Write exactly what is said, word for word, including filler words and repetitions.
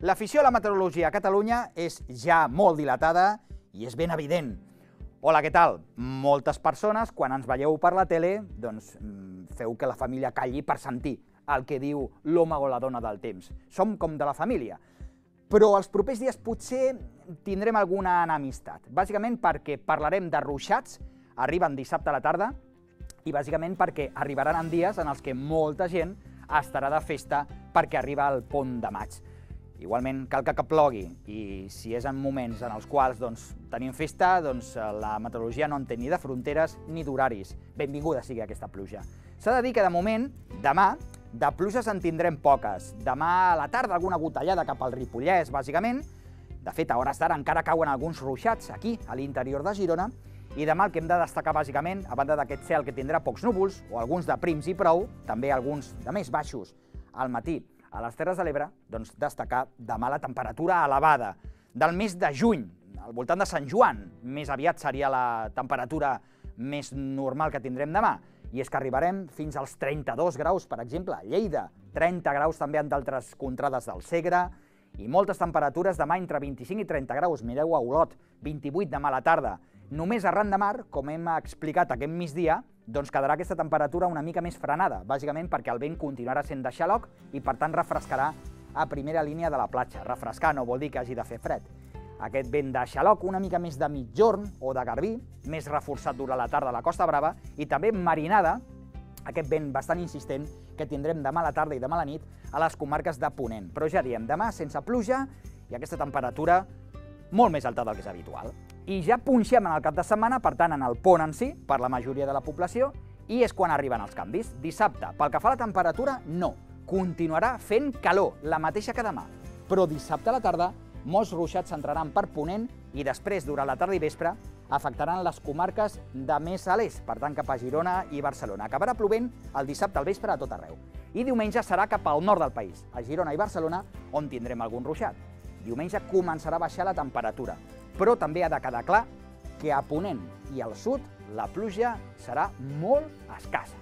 L'afició a la meteorologia a Catalunya és ja molt dilatada i és ben evident. Hola, què tal? Moltes persones, quan ens veieu per la tele, doncs feu que la família calli per sentir el que diu l'home o la dona del temps. Som com de la família. Però els propers dies potser tindrem alguna enemistat. Bàsicament perquè parlarem de ruixats, arriben dissabte a la tarda, i bàsicament perquè arribaran en dies en els que molta gent estarà de festa perquè arriba el pont de maig. Igualment, cal que plogui, i si és en moments en els quals doncs, tenim festa, doncs la meteorologia no entén ni de fronteres ni d'horaris. Benvinguda sigui aquesta pluja. S'ha de dir que de moment, demà, de pluges en tindrem poques. Demà a la tarda alguna gotellada cap al Ripollès, bàsicament. De fet, a hores d'ara encara cauen alguns ruixats aquí, a l'interior de Girona, i demà el que hem de destacar bàsicament, a banda d'aquest cel que tindrà pocs núvols, o alguns de prims i prou, també alguns de més baixos al matí, a les Terres de l'Ebre, doncs destacar demà la temperatura elevada del mes de juny, al voltant de Sant Joan, més aviat seria la temperatura més normal que tindrem demà, i és que arribarem fins als trenta-dos graus, per exemple, a Lleida, trenta graus també en d'altres contrades del Segre, i moltes temperatures demà entre vint-i-cinc i trenta graus, mireu a Olot, vint-i-vuit demà a la tarda. Només arran de mar, com hem explicat aquest migdia, doncs quedarà aquesta temperatura una mica més frenada, bàsicament perquè el vent continuarà sent de xaloc i per tant refrescarà a primera línia de la platja. Refrescar no vol dir que hagi de fer fred. Aquest vent de xaloc una mica més de migjorn o de garbí, més reforçat durant la tarda a la Costa Brava, i també marinada, aquest vent bastant insistent que tindrem demà a la tarda i demà a la nit a les comarques de Ponent. Però ja diem, demà sense pluja i aquesta temperatura molt més alta del que és habitual. I ja punxem en el cap de setmana, per tant, en el pont en si, per la majoria de la població, i és quan arriben els canvis. Dissabte, pel que fa a la temperatura, no. Continuarà fent calor, la mateixa que demà. Però dissabte a la tarda, molts ruixats s'entraran per Ponent i després, durant la tarda i vespre, afectaran les comarques de més a l'est, per tant, cap a Girona i Barcelona. Acabarà plovent el dissabte al vespre a tot arreu. I diumenge serà cap al nord del país, a Girona i Barcelona, on tindrem algun ruixat. Diumenge començarà a baixar la temperatura, però també ha de quedar clar que a Ponent i al sud la pluja serà molt escassa.